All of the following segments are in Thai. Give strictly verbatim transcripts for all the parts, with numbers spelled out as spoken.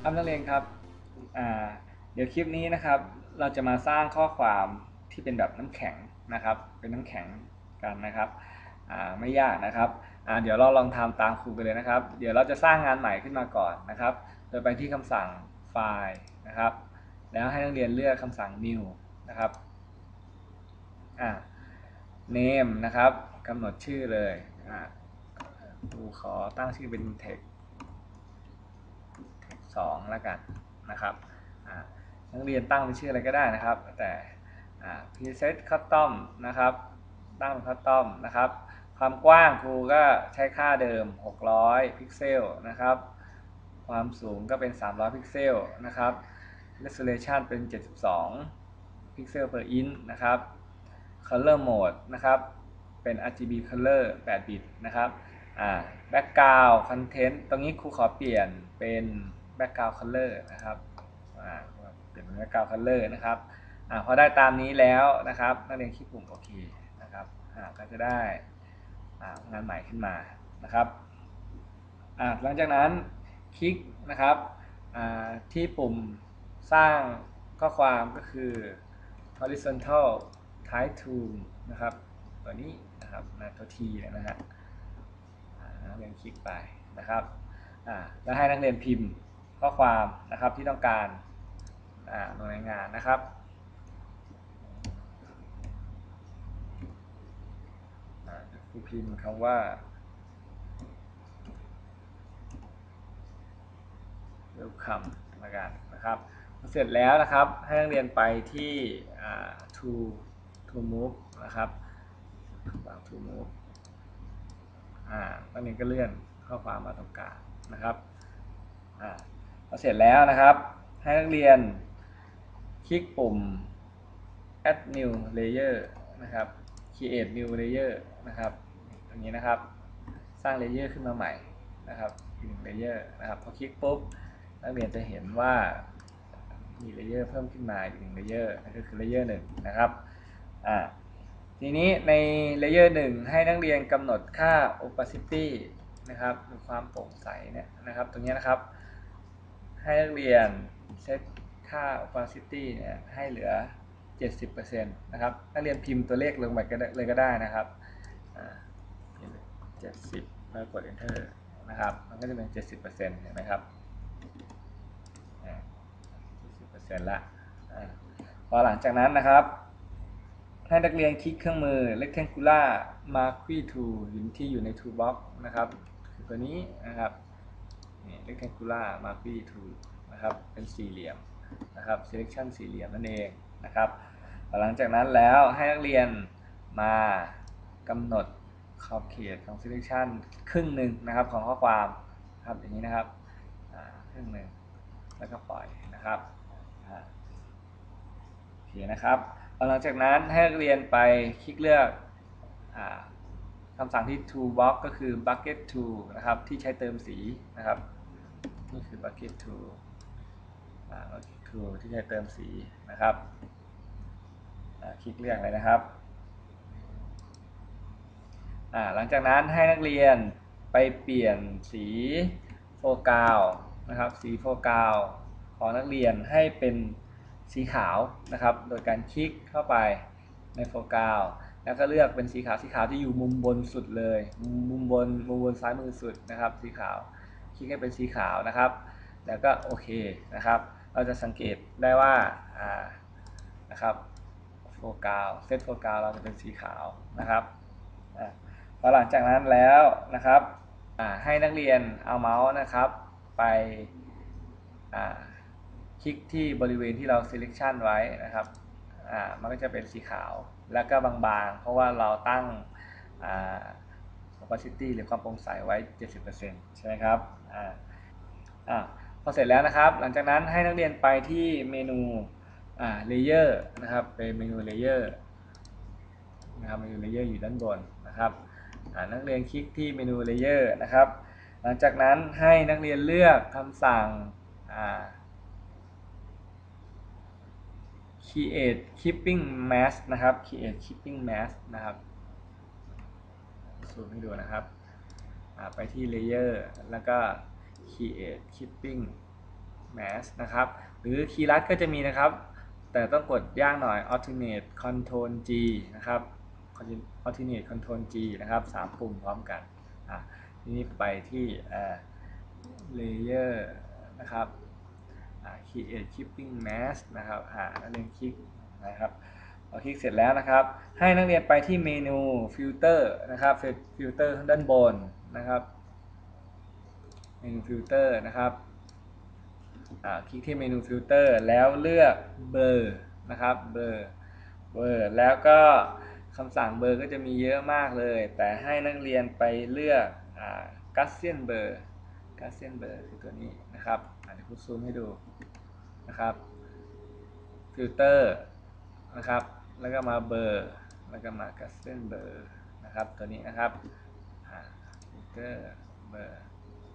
ครับนักเรียนครับอ่าเดี๋ยวคลิปนี้นะครับเราจะมาสร้างข้อความที่เป็นแบบน้ำแข็งนะครับเป็นน้ำแข็งกันนะครับอ่าไม่ยากนะครับอ่าเดี๋ยวเราลองทำตามครูไปเลยนะครับเดี๋ยวเราจะสร้างงานใหม่ขึ้นมาก่อนนะครับโดยไปที่คำสั่งไฟล์นะครับแล้วให้นักเรียนเลือกคำสั่ง new นะครับอ่า name นะครับกำหนดชื่อเลยอ่าครูขอตั้งชื่อเป็น text สองแล้วกันนะครับนักเรียนตั้งเป็นชื่ออะไรก็ได้นะครับแต่ preset custom นะครับตั้งเป็น custom นะครับความกว้างครูก็ใช้ค่าเดิมหกร้อยพิกเซลนะครับความสูงก็เป็นสามร้อยพิกเซลนะครับ resolution เป็นเจ็ดสิบสองพิกเซล per inch นะครับ color mode นะครับเป็น อาร์ จี บี color แปด บิตนะครับอ่า background content ตรงนี้ครูขอเปลี่ยนเป็น background color นะครับอ่าเปลี่ยนเป็น background color นะครับอ่าพอได้ตามนี้แล้วนะครับนักเรียนคลิกปุ่มโอเคนะครับอ่าก็จะได้อ่างานใหม่ขึ้นมานะครับอ่าหลังจากนั้นคลิกนะครับอ่าที่ปุ่มสร้างข้อความก็คือ horizontal type to นะครับตัวนี้นะครับตัว T นะฮะนักเรียนคลิกไปนะครับแล้วให้นักเรียนพิมพ์ข้อความนะครับที่ต้องการลงในงานนะครับครูพิมพ์คำว่า welcome ละกันนะครับเสร็จแล้วนะครับให้นักเรียนไปที่ to to move นะครับ to move อ่านักเรียนก็เลื่อนข้อความมาตรงกลางนะครับอ่าพอเสร็จแล้วนะครับให้นักเรียนคลิกปุ่ม add new layer นะครับ create new layer นะครับตรงนี้นะครับสร้างเลเยอร์ขึ้นมาใหม่นะครับอีกหนึ่งเลเยอร์นะครับพอคลิกปุ๊บนักเรียนจะเห็นว่ามีเลเยอร์เพิ่มขึ้นมาอีกหนึ่งเลเยอร์นั่นก็คือเลเยอร์หนึ่งนะครับอ่าทีนี้ในเลเยอร์หนึ่งให้นักเรียนกำหนดค่า opacity นะครับหรือความโปร่งใสเนี่ยนะครับตรงนี้นะครับให้นักเรียนเซตค่า opacity เนี่ยให้เหลือ เจ็ดสิบเปอร์เซ็นต์ นะครับนักเรียนพิมพ์ตัวเลขลงไปเลยก็ได้นะครับเจ็ดสิบแล้วกด enter นะครับมันก็จะเป็น เจ็ดสิบเปอร์เซ็นต์ เห็นไหมครับเจ็ดสิบเปอร์เซ็นต์ ละพอหลังจากนั้นนะครับให้นักเรียนคลิกเครื่องมือ rectangular marquee tool ที่อยู่ใน toolbox นะครับคือตัวนี้นะครับ rectangular marquee tool นะครับเป็นสี่เหลี่ยมนะครับ selection สี่เหลี่ยมนั่นเองนะครับหลังจากนั้นแล้วให้นักเรียนมากำหนดขอบเขตของ selection ครึ่งหนึ่งนะครับของข้อความครับอย่างนี้นะครับครึ่งหนึ่งแล้วก็ปล่อยนะครับโอเคนะครับหลังจากนั้นให้นักเรียนไปคลิกเลือกคำสั่งที่ toolbox ก็คือ bucket tool นะครับที่ใช้เติมสีนะครับนี่คือ bucket tool bucket tool ที่ใช้เติมสีนะครับคลิกเลือกเลยนะครับหลังจากนั้นให้นักเรียนไปเปลี่ยนสีโฟกัสนะครับสีโฟกัสของนักเรียนให้เป็นสีขาวนะครับโดยการคลิกเข้าไปในโฟกัสแล้วก็เลือกเป็นสีขาวสีขาวที่อยู่มุมบนสุดเลยมุมบนมุมบนซ้ายมือสุดนะครับสีขาวคลิกให้เป็นสีขาวนะครับแล้วก็โอเคนะครับเราจะสังเกตได้ว่านะครับโฟกัสเซตโฟกัสเราจะเป็นสีขาวนะครับพอหลังจากนั้นแล้วนะครับให้นักเรียนเอาเมาส์นะครับไปคลิกที่บริเวณที่เรา selection ไว้นะครับมันก็จะเป็นสีขาวแล้วก็บางๆเพราะว่าเราตั้ง opacity หรือความโปร่งใสไว้ เจ็ดสิบเปอร์เซ็นต์ ใช่ไหมครับอ่าพอเสร็จแล้วนะครับหลังจากนั้นให้นักเรียนไปที่เมนูอ่า layer นะครับเป็นเมนู layer นะครับเมนู layer อยู่ด้านบนนะครับนักเรียนคลิกที่เมนู layer นะครับหลังจากนั้นให้นักเรียนเลือกคำสั่ง create keeping mask นะครับ create keeping mask นะครับซูมให้ดูนะครับไปที่ layer แล้วก็ create keeping mask นะครับหรือคีย์ลัดก็จะมีนะครับแต่ต้องกดยากหน่อย alternate control G นะครับ alternate control G นะครับสามปุ่มพร้อมกันอ่ะทีนี้ไปที่ layer นะครับ create clipping mask นะครับอ่านักเรียนคลิกนะครับพอคลิกเสร็จแล้วนะครับให้นักเรียนไปที่เมนู filter นะครับฟิลเตอร์ด้านบนนะครับเมนู filter นะครับคลิกที่เมนู filter แล้วเลือกเบอร์นะครับเบอร์เบอร์แล้วก็คำสั่งเบอร์ก็จะมีเยอะมากเลยแต่ให้นักเรียนไปเลือกกัสเซียนเบอร์กัสเซียนเบอร์คือตัวนี้นะครับเดี๋ยวผมซูมให้ดูนะครับฟิลเตอร์นะครับแล้วก็มาเบอร์แล้วก็มากัสเซียนเบอร์นะครับตัวนี้นะครับฟิลเตอร์เบอร์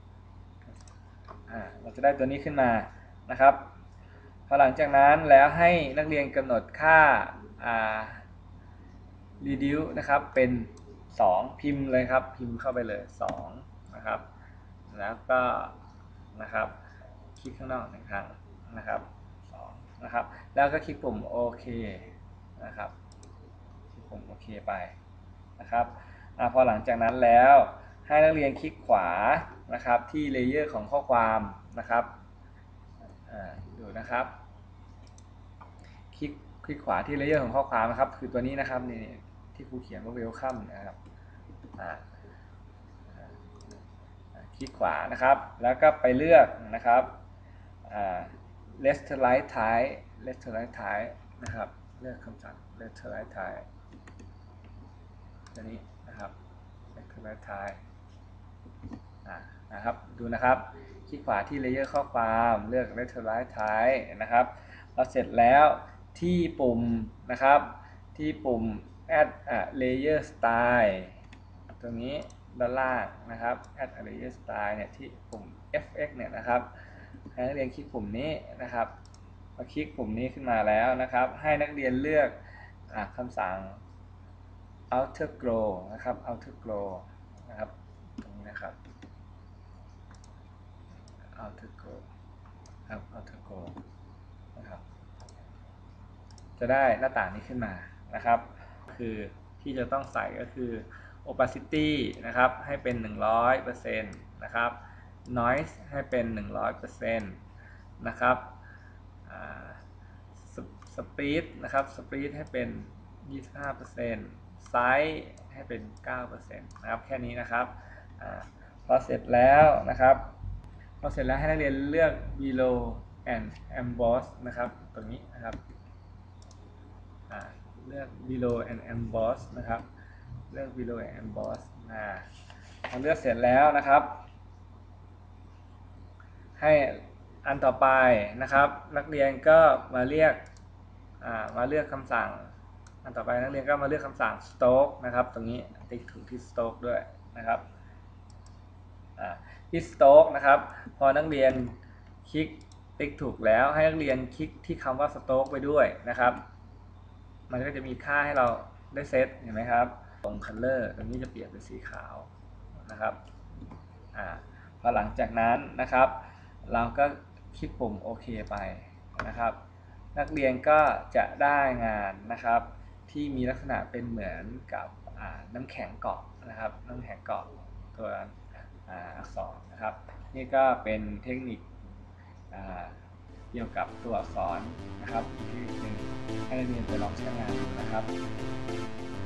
เราจะได้ตัวนี้ขึ้นมานะครับพอหลังจากนั้นแล้วให้นักเรียนกำหนดค่า reduce นะครับเป็นสองพิมพ์เลยครับพิมพ์เข้าไปเลยสองนะครับแล้วก็นะครับคลิกข้างนอกหนึ่งครั้งนะครับสองนะครับแล้วก็คลิกปุ่มโอเคนะครับคลิกปุ่มโอเคไปนะครับอพอหลังจากนั้นแล้วให้นักเรียนคลิกขวานะครับที่เลเยอร์ของข้อความนะครับดูนะครับคลิกคลิกขวาที่เลเยอร์ของข้อความนะครับคือตัวนี้นะครับนี่ที่ครูเขียนว่า welcome นะครับคลิกขวานะครับแล้วก็ไปเลือกนะครับ left right type left right type นะครับเลือกคำสั่ง left right type ตัวนี้นะครับ left right type นะครับดูนะครับคลิกขวาที่เลเยอร์ข้อความเลือก left right type นะครับพอเสร็จแล้วที่ปุ่มนะครับที่ปุ่ม add a layer style ตรงนี้ด้านล่างนะครับ add a layer style เนี่ยที่ปุ่ม เอฟ เอ็กซ์ เนี่ยนะครับให้นักเรียนคลิกปุ่มนี้นะครับพอคลิกปุ่มนี้ขึ้นมาแล้วนะครับให้นักเรียนเลือกคำสั่ง outer glow นะครับ outer glow นะครับตรงนี้นะครับ outer glow ครับ outer glow นะครับจะได้หน้าต่างนี้ขึ้นมานะครับคือที่จะต้องใส่ก็คือ opacity นะครับให้เป็น หนึ่งร้อยเปอร์เซ็นต์ นะครับ noise ให้เป็น หนึ่งร้อยเปอร์เซ็นต์ นะครับ speed นะครับ speed ให้เป็น ยี่สิบห้าเปอร์เซ็นต์ size ให้เป็น เก้าเปอร์เซ็นต์ นะครับแค่นี้นะครับอพอเสร็จแล้วนะครับพอเสร็จแล้วให้นักเรียนเลือก below and emboss นะครับตรงนี้นะครับเลือก below and emboss นะครับเลือก below and emboss อ่าพอเลือกเสร็จแล้วนะครับให้อันต่อไปนะครับนักเรียนก็มาเรียกมาเลือกคำสั่งอันต่อไปนักเรียนก็มาเลือกคำสั่ง stroke นะครับตรงนี้ติ๊กถูกที่ stroke ด้วยนะครับที่ stroke นะครับพอนักเรียนคลิกติ๊กถูกแล้วให้นักเรียนคลิกที่คำว่า stroke ไปด้วยนะครับมันก็จะมีค่าให้เราได้เซตเห็นไหมครับตรง color ตรงนี้จะเปลี่ยนเป็นสีขาวนะครับอ่าพอหลังจากนั้นนะครับเราก็คลิกปุ่มโอเคไปนะครับนักเรียนก็จะได้งานนะครับที่มีลักษณะเป็นเหมือนกับน้ำแข็งเกาะนะครับน้ำแข็งเกาะตัวอักษรนะครับนี่ก็เป็นเทคนิคเกี่ยวกับตัวอักษรนะครับที่หนึ่งให้นักเรียนไปลองใช้งานดูนะครับ